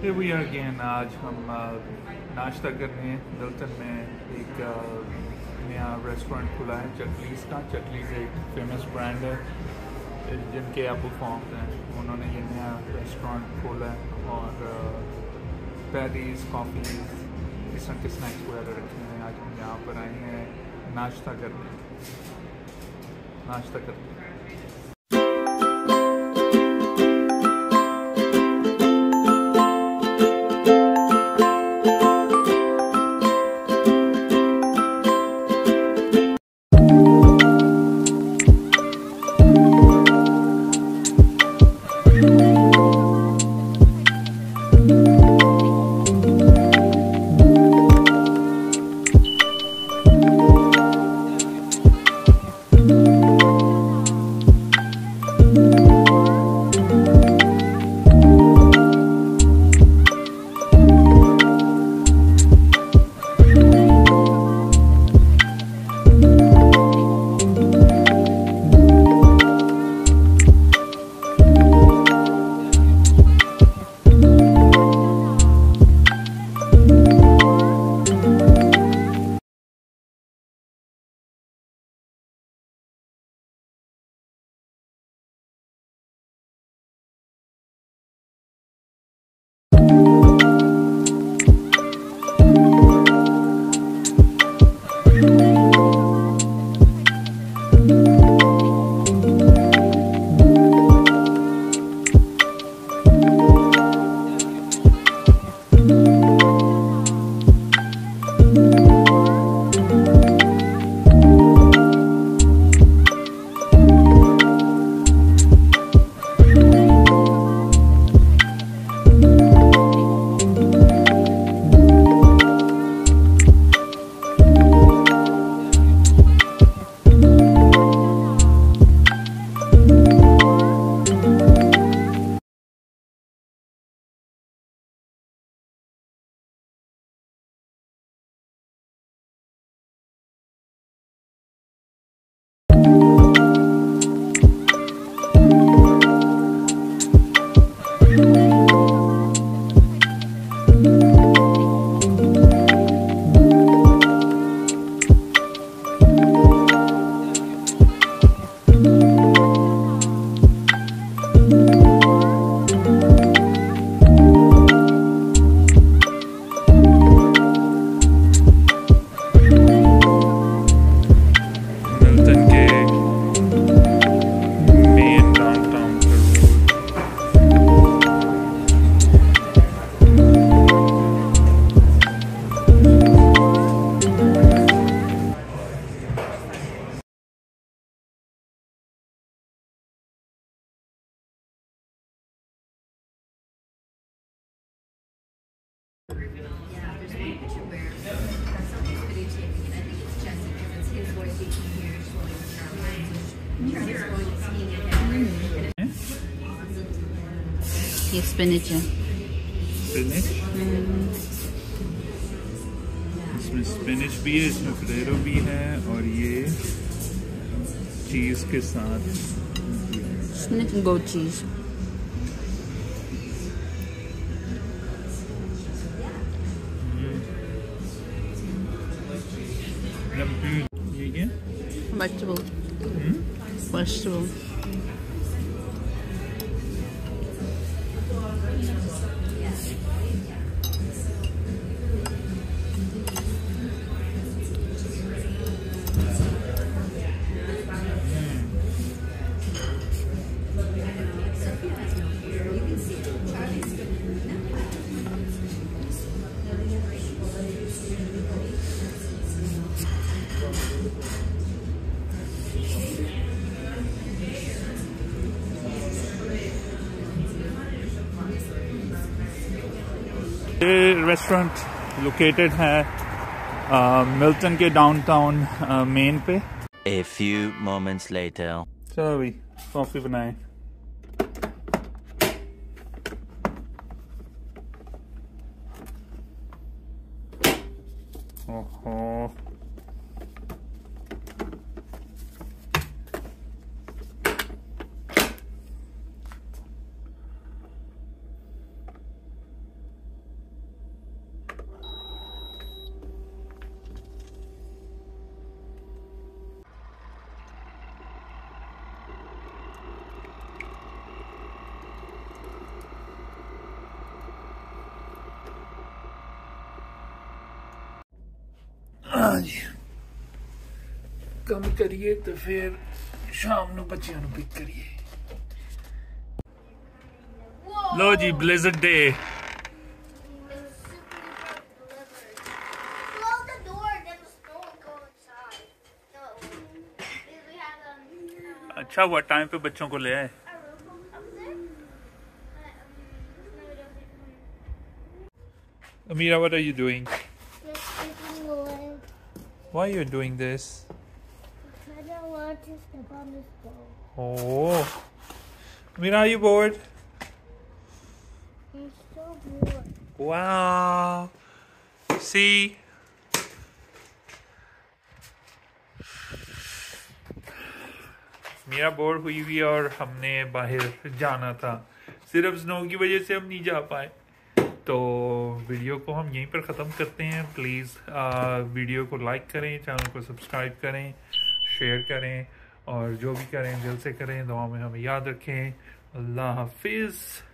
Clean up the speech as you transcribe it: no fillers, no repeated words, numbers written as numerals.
Here we are again। आज हम नाश्ता करने मिल्टन में एक नया रेस्टोरेंट खुला है चटलीज़ का। चटलीज़ एक फेमस ब्रांड है जिनके एप्पल फार्म्स हैं। उन्होंने ये नया रेस्टोरेंट खोला है और पैटीज़ कॉफ़ी इस तरह के स्नैक्स वगैरह रखे हैं। आज हम यहाँ पर आए हैं नाश्ता करने। ये स्पिनच है। इसमें स्पिनच भी है, इसमें फ्लेरो भी है और ये चीज़ के साथ स्पिनच एंड गोट चीज़। ये क्या? वेजिटेबल। ये रेस्टोरेंट लोकेटेड है मिल्टन के डाउनटाउन मेन पे। A few moments later. चलो भाई कॉफ़ी बनाएं। ओहो हाँ जी, कम करिए तो फिर शाम ਨੂੰ ਬੱਚਿਆਂ ਨੂੰ ਪਿਕ ਕਰੀਏ। ਲੋ ਜੀ blizzard day। अच्छा हुआ टाइम पे बच्चों को ले आए। Amira, what are you doing? Why are you doing this? I don't want to step on this ball. Oh, Amira, are you bored? I'm so bored. Wow. See? मेरा board हुई हुई और हमने बाहर जाना था, सिर्फ स्नो की वजह से हम नहीं जा पाए। तो वीडियो को हम यहीं पर ख़त्म करते हैं। प्लीज़ वीडियो को लाइक करें, चैनल को सब्सक्राइब करें, शेयर करें और जो भी करें दिल से करें। दुआ में हमें याद रखें। अल्लाह हाफिज़।